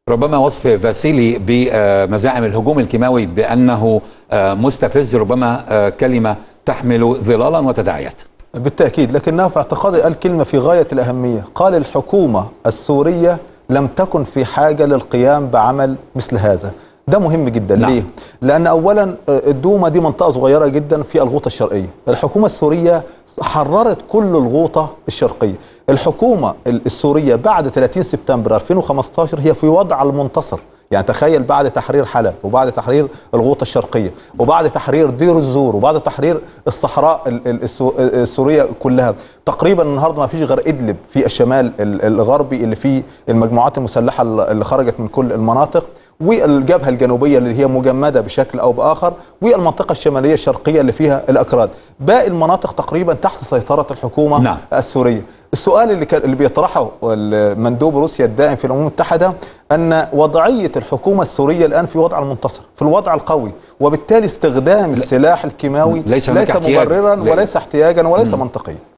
ربما وصف فاسيلي بمزاعم الهجوم الكيماوي بأنه مستفز ربما كلمة تحمل ظلالا وتداعيات. بالتأكيد، لكنه في اعتقادي قال كلمة في غاية الأهمية. قال الحكومة السورية لم تكن في حاجة للقيام بعمل مثل هذا. ده مهم جدا. نعم. ليه؟ لأن أولا الدوما دي منطقة صغيرة جدا في الغوطة الشرقية. الحكومة السورية حررت كل الغوطة الشرقية. الحكومة السورية بعد 30 سبتمبر 2015 هي في وضع المنتصر. يعني تخيل، بعد تحرير حلب وبعد تحرير الغوطة الشرقية وبعد تحرير دير الزور وبعد تحرير الصحراء السورية كلها، تقريبا النهارده ما فيش غير إدلب في الشمال الغربي اللي فيه المجموعات المسلحة اللي خرجت من كل المناطق، والجبهة الجنوبية اللي هي مجمدة بشكل أو بآخر، والمنطقة الشمالية الشرقية اللي فيها الأكراد. باقي المناطق تقريبا تحت سيطرة الحكومة. نعم. السورية. السؤال اللي بيطرحه مندوب روسيا الدائم في الأمم المتحدة أن وضعية الحكومة السورية الآن في وضع المنتصر، في الوضع القوي، وبالتالي استخدام السلاح الكيماوي ليس مبررا وليس احتياجا وليس منطقيا.